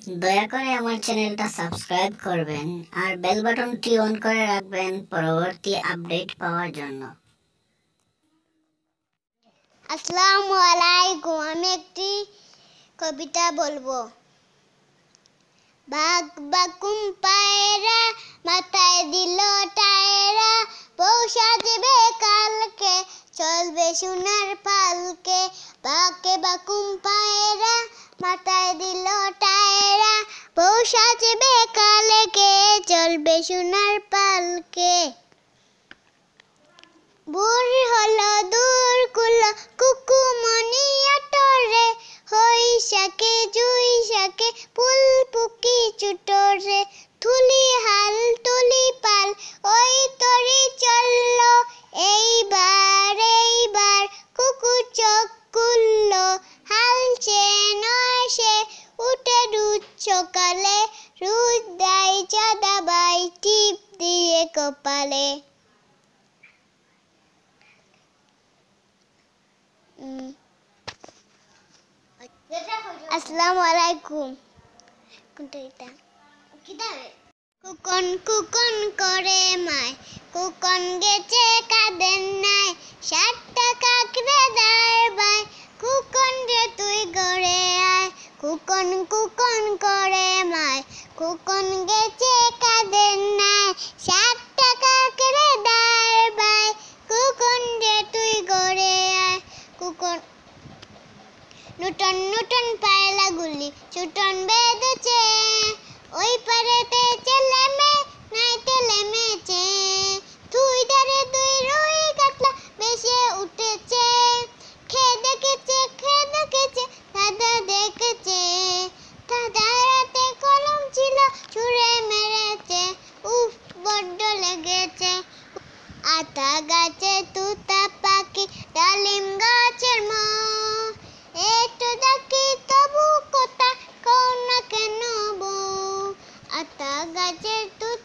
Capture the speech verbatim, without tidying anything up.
দয়া করে আমার চ্যানেলটা সাবস্ক্রাইব করবেন আর বেল বাটনটি অন করে রাখবেন পরবর্তী আপডেট পাওয়ার জন্য। আসসালামু আলাইকুম। আমি একটি কবিতা বলবো। বাঘ বাকুম পায়রা মাথায় দিল টায়রা, বউ সাজবে কালকে চলবে সোনার পালকে। বাঘে বাকুম পায়রা মাথায় দিল টায়রা, বউ সাজবে কালকে চলবে সোনার পালকে। বুর হলো দূর কুলো কুকুমনি আটরে, হই শাকে জুই শাকে ফুল পুকি চুটরে। থুলি হাল তুলি পাল ওই তরি চললো, এইবার এইবার কুকু চোখ খুললো। হালছে নয় সে উঠে রুদ সকালে, রুদ দেয় চাঁদাবাই টিপ দিয়ে কপালে। আসসালামু আলাইকুম। কুকন কুকন করে মায়, কুকন গেছে কাঁদেন নাই। সাতটা কাকড়ে দাঁড়ায়, কুকন রে তুই গড়ে আয়। কুকন কুকন করে মায়, কুকন গেছে কাঁদেন নাই। সাতটা কাকড়ে দাঁড়ায়, কুকন রে তুই গড়ে আয়। কুকন নুটন নুটন পায়লা গুলি ছুটন বেঁধেছে, ওই পারেতে ছেলে মেয়ে নাইতে লেমেছে। তুই ধারে দুই রুই কাতলা ভেসে উঠেছে, খেয়ে দেখেছে খেয়ে দেখেছে দাদা দেখেছে। দাদার হাতে কলম ছিল ছুঁড়ে মেরেছে, উফ বড্ড লেগেছে। আতা গাছে তুতা পাখি ডালিম গাছের মো, একটু দেখি তবু কথা কও না কেন বউ। আতা গাছের তুতা